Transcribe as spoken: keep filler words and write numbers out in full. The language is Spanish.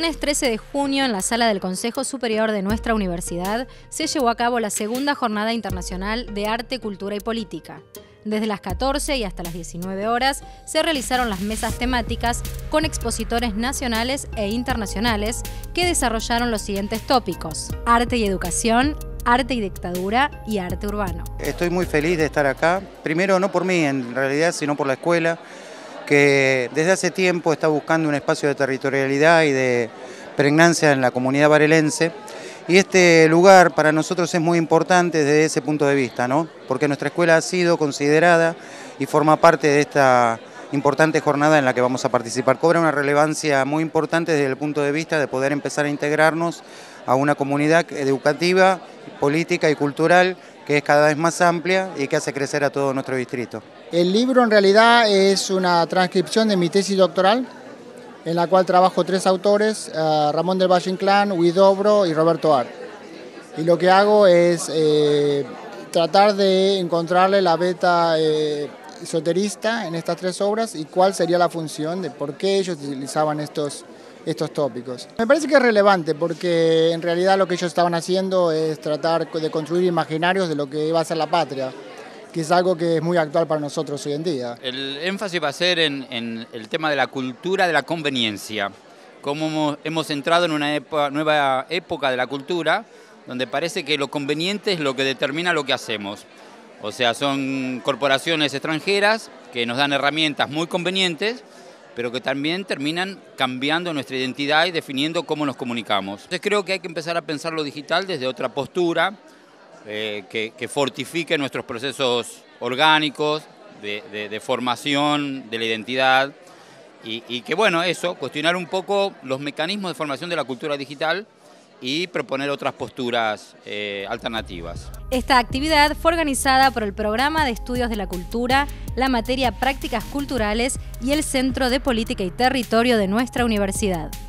lunes trece de junio, en la sala del Consejo Superior de nuestra universidad, se llevó a cabo la segunda Jornada Internacional de Arte, Cultura y Política. Desde las catorce y hasta las diecinueve horas se realizaron las mesas temáticas con expositores nacionales e internacionales que desarrollaron los siguientes tópicos: arte y educación, arte y dictadura y arte urbano. Estoy muy feliz de estar acá, primero no por mí en realidad, sino por la escuela, que desde hace tiempo está buscando un espacio de territorialidad y de pregnancia en la comunidad barelense. Y este lugar para nosotros es muy importante desde ese punto de vista, ¿no? Porque nuestra escuela ha sido considerada y forma parte de esta importante jornada en la que vamos a participar. Cobra una relevancia muy importante desde el punto de vista de poder empezar a integrarnos a una comunidad educativa, política y cultural que es cada vez más amplia y que hace crecer a todo nuestro distrito. El libro en realidad es una transcripción de mi tesis doctoral, en la cual trabajo tres autores, uh, Ramón del Valle Inclán, Huidobro y Roberto Ar. Y lo que hago es eh, tratar de encontrarle la beta eh, esoterista en estas tres obras y cuál sería la función de por qué ellos utilizaban estos, estos tópicos. Me parece que es relevante porque en realidad lo que ellos estaban haciendo es tratar de construir imaginarios de lo que iba a ser la patria, que es algo que es muy actual para nosotros hoy en día. El énfasis va a ser en, en el tema de la cultura de la conveniencia, cómo hemos, hemos entrado en una época, nueva época de la cultura, donde parece que lo conveniente es lo que determina lo que hacemos. O sea, son corporaciones extranjeras que nos dan herramientas muy convenientes, pero que también terminan cambiando nuestra identidad y definiendo cómo nos comunicamos. Entonces creo que hay que empezar a pensar lo digital desde otra postura, Eh, que, que fortifique nuestros procesos orgánicos de, de, de formación de la identidad y, y que, bueno, eso, cuestionar un poco los mecanismos de formación de la cultura digital y proponer otras posturas eh, alternativas. Esta actividad fue organizada por el Programa de Estudios de la Cultura, la materia Prácticas Culturales y el Centro de Política y Territorio de nuestra universidad.